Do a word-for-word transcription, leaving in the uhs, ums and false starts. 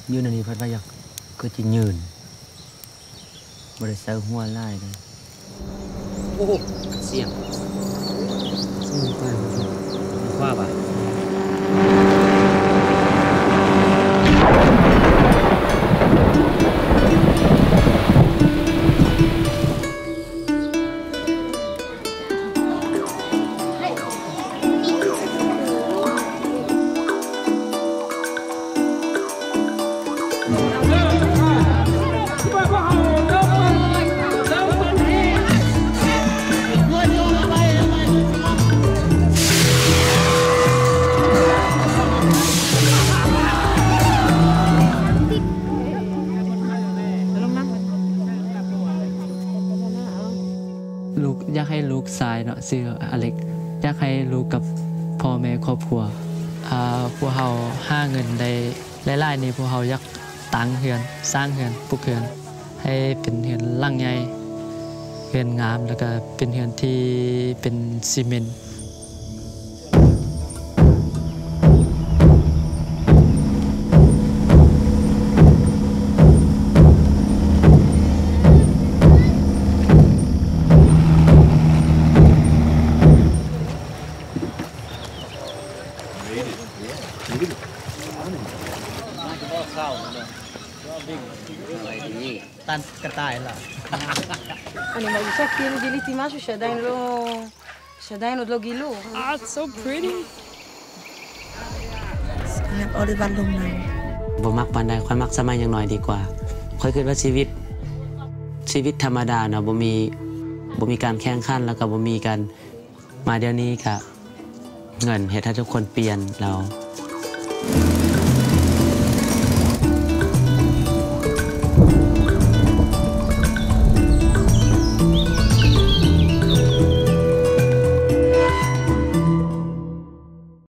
ยืนอันนี้พัดว่าอยากก็จะยืนบริษัทหัวไล่เลยโอ้โหเสียงเสียงไปว่าป่ะลูกอยากให้ลูกชายเนาะชื่ออเล็กอยากให้ลูกกับพ่อแม่ครอบครัวอ่าพวกเขาหาเงินได้หลายๆนี่พวกเขาอยากตั้งเฮือนสร้างเฮือนปลูกเฮือนให้เป็นเฮือนหลังใหญ่เฮือนงามแล้วก็เป็นเฮือนที่เป็นซีเมนต์ตันกระต่ายล่ะ אני מרגישה כאילו גיליתי משהו שעדיין לא... שעדיין עוד לא גילו. Ah, it's so pretty. โอลิวันลงในบ่มักปานใดค่อยมักสมัยยังน้อยดีกว่าค่อยคิดว่าชีวิตชีวิตธรรมดาเนาะบ่มีบ่มีการแข่งขันแล้วก็บ่มีการมาเดี๋ยวนี้ก็เงินเฮ็ดให้ทุกคนเปลี่ยนแล้ว